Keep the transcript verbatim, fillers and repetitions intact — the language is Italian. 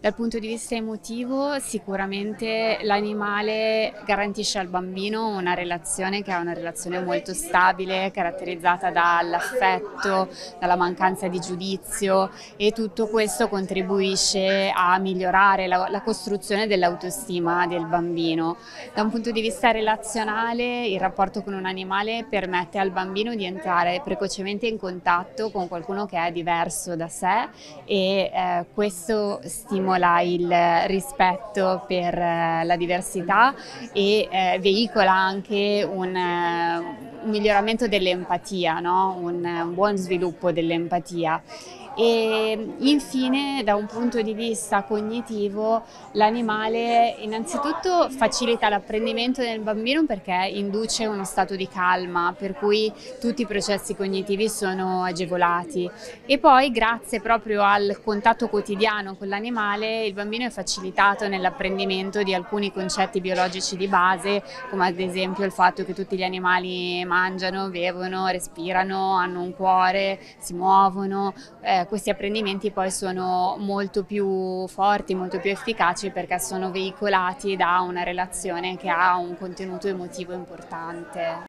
Dal punto di vista emotivo, sicuramente l'animale garantisce al bambino una relazione che è una relazione molto stabile, caratterizzata dall'affetto, dalla mancanza di giudizio, e tutto questo contribuisce a migliorare la, la costruzione dell'autostima del bambino. Da un punto di vista relazionale, il rapporto con un animale permette al bambino di entrare precocemente in contatto con qualcuno che è diverso da sé, e eh, questo stimola il rispetto per eh, la diversità, e eh, veicola anche un, eh, un miglioramento dell'empatia, no? un, un buon sviluppo dell'empatia. E infine, da un punto di vista cognitivo, l'animale innanzitutto facilita l'apprendimento del bambino perché induce uno stato di calma, per cui tutti i processi cognitivi sono agevolati, e poi grazie proprio al contatto quotidiano con l'animale il bambino è facilitato nell'apprendimento di alcuni concetti biologici di base, come ad esempio il fatto che tutti gli animali mangiano, bevono, respirano, hanno un cuore, si muovono. Eh, questi apprendimenti poi sono molto più forti, molto più efficaci, perché sono veicolati da una relazione che ha un contenuto emotivo importante.